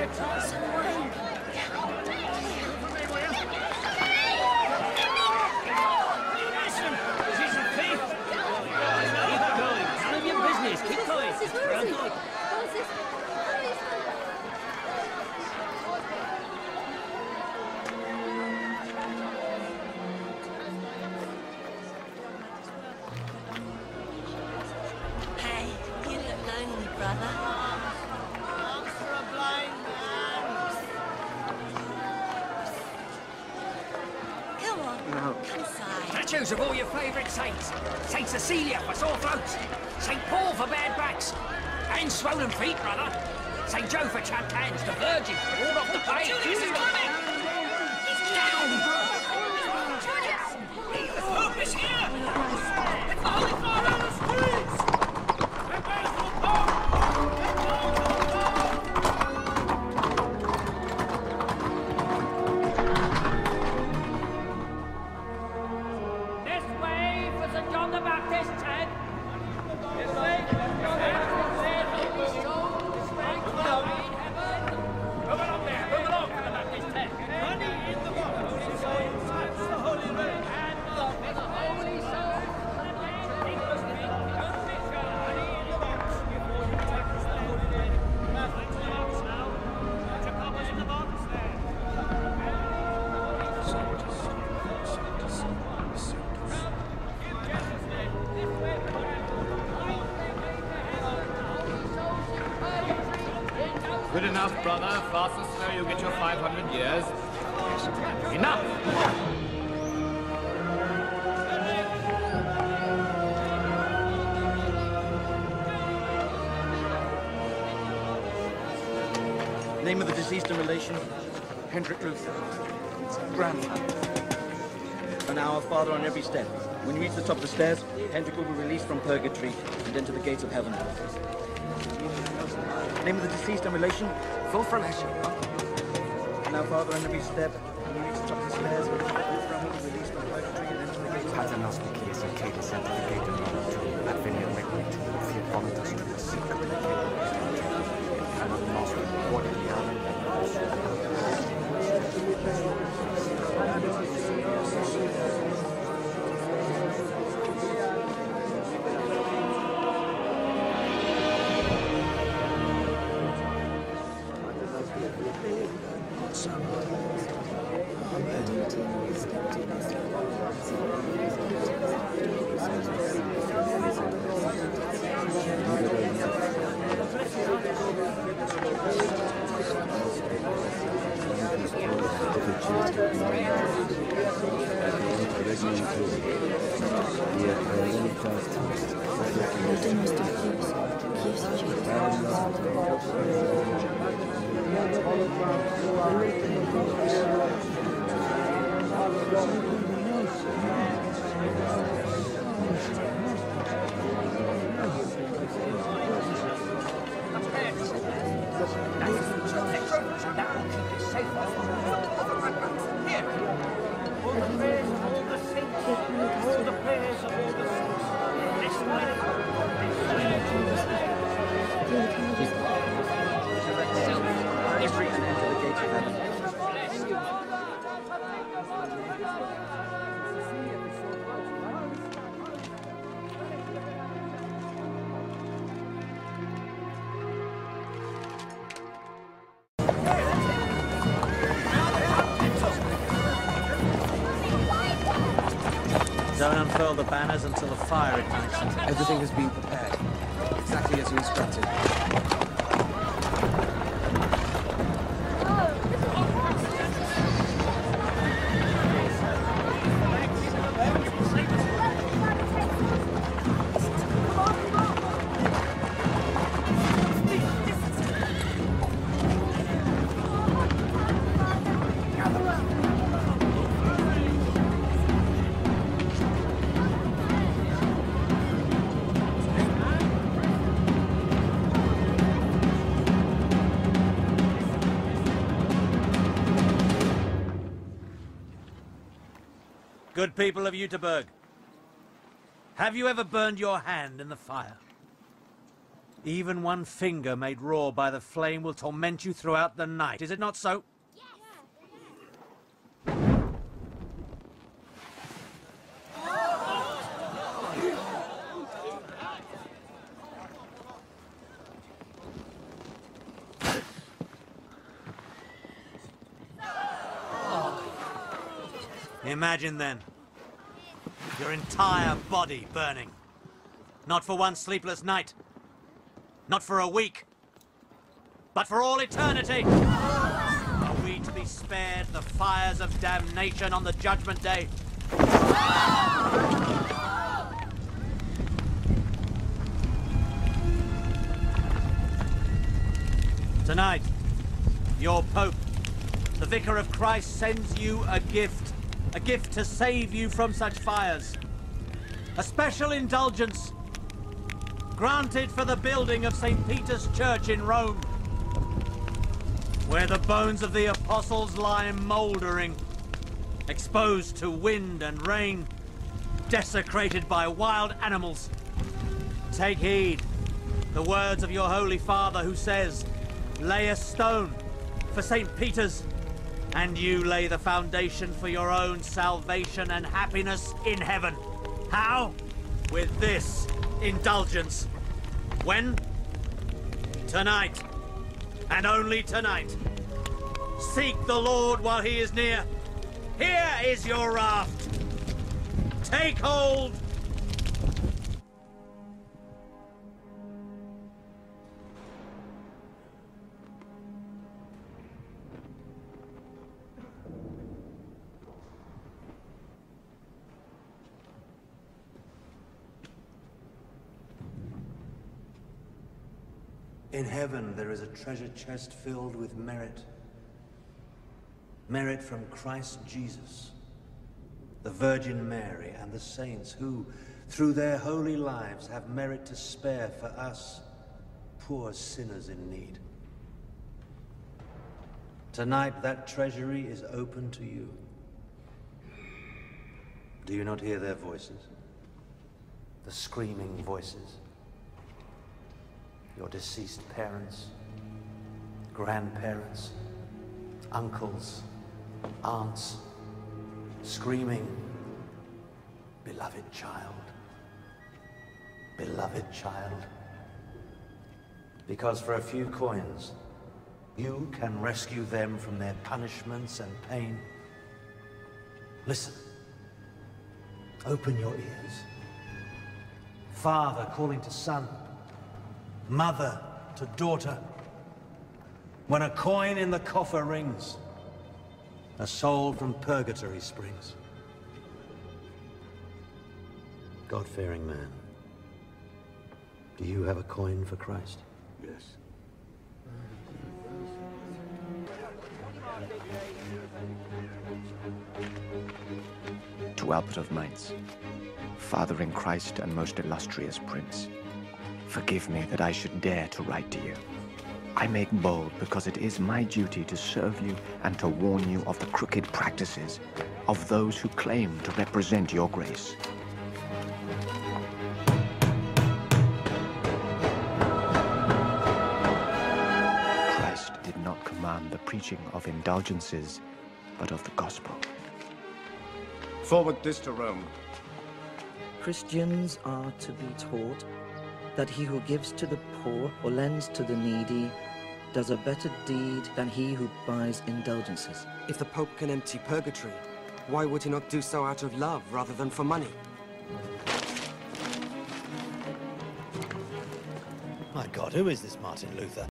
Statues of all your favourite saints. Saint Cecilia for sore throats. Saint Paul for bad backs. And swollen feet, brother. Saint Joe for chapped hands. The Virgin all off the page. Julius is coming! He's down! Julius! The Pope is here! It's the Holy Father in the streets! Prepare for the Pope! Good enough, brother. Fast and slow, you'll get your 500 years. Enough! Name of the deceased and relation, Hendrik Luther. Grandfather. And our Father on every step. When you reach the top of the stairs, Hendrik will be released from purgatory and enter the gates of heaven. Name of the deceased and relation? Fulfrelation. And our Father on every step. When you reach the top of the stairs, Wolfram will be released from purgatory and enter the gates of heaven. Paternos Nikias and Catus certificate of knowledge, Adveniat Requit, Fiat Voluntas to the sick of the and of the most recorded Don't unfurl the banners until the fire ignites. Everything has been prepared, exactly as you instructed. Good people of Jüterbog, have you ever burned your hand in the fire? Even one finger made raw by the flame will torment you throughout the night. Is it not so? Imagine then, your entire body burning. Not for one sleepless night, not for a week, but for all eternity. Are we to be spared the fires of damnation on the Judgment Day? Tonight, your Pope, the Vicar of Christ, sends you a gift to save you from such fires. A special indulgence granted for the building of St. Peter's Church in Rome, where the bones of the apostles lie mouldering, exposed to wind and rain, desecrated by wild animals. Take heed, the words of your Holy Father who says, lay a stone for St. Peter's, and you lay the foundation for your own salvation and happiness in heaven. How? With this indulgence. When? Tonight. And only tonight. Seek the Lord while he is near. Here is your raft. Take hold. In heaven there is a treasure chest filled with merit. Merit from Christ Jesus, the Virgin Mary, and the saints who, through their holy lives, have merit to spare for us, poor sinners in need. Tonight that treasury is open to you. Do you not hear their voices? The screaming voices. Your deceased parents, grandparents, uncles, aunts, screaming, beloved child, beloved child. Because for a few coins, you can rescue them from their punishments and pain. Listen, open your ears. Father calling to son, mother to daughter. When a coin in the coffer rings, a soul from purgatory springs. God-fearing man, do you have a coin for Christ? Yes. To Albert of Mainz, Father in Christ and most illustrious Prince, forgive me that I should dare to write to you. I make bold because it is my duty to serve you and to warn you of the crooked practices of those who claim to represent your grace. Christ did not command the preaching of indulgences, but of the gospel. Forward this to Rome. Christians are to be taught that he who gives to the poor or lends to the needy does a better deed than he who buys indulgences. If the Pope can empty purgatory, why would he not do so out of love rather than for money? My God, who is this Martin Luther?